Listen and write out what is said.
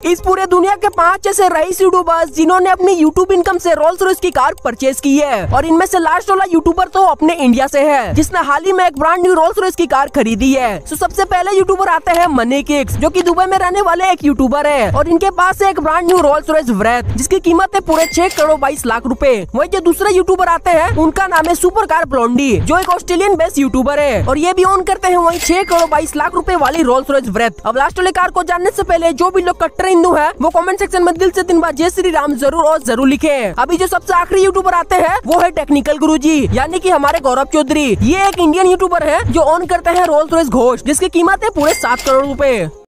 इस पूरे दुनिया के 5 ऐसे रईस यूट्यूबर्स जिन्होंने अपनी यूट्यूब इनकम से रोल्स रॉयस की कार परचेज की है, और इनमें से लास्ट वाला यूट्यूबर तो अपने इंडिया से है जिसने हाल ही में एक ब्रांड न्यू रोल्स रॉयस की कार खरीदी है। तो सबसे पहले यूट्यूबर आते हैं मनी किक्स, जो कि दुबई में रहने वाले एक यूट्यूबर है, और इनके पास है एक brand new Rolls Royce Wraith जिसकी कीमत है पूरे 6 करोड़ 22 लाख रुपए। वही जो दूसरे यूट्यूबर आते हैं उनका नाम है सुपर कार ब्लॉन्डी, जो एक ऑस्ट्रेलियन बेस्ड यूट्यूबर है, और ये भी ओन करते हैं वही 6 करोड़ 22 लाख रुपए वाली रोल्स रॉयस व्रेथ। अब लास्ट वाले कार को जानने से पहले जो भी लोग कट्टर हिंदू है वो कमेंट सेक्शन में दिल से 3 बार जय श्री राम जरूर और जरूर लिखे। अभी जो सबसे आखिरी यूट्यूबर आते हैं वो है टेक्निकल गुरुजी, यानी कि हमारे गौरव चौधरी। ये एक इंडियन यूट्यूबर है जो ओन करते हैं रोल्स रॉयस घोष जिसकी कीमत है पूरे 7 करोड़ रुपए।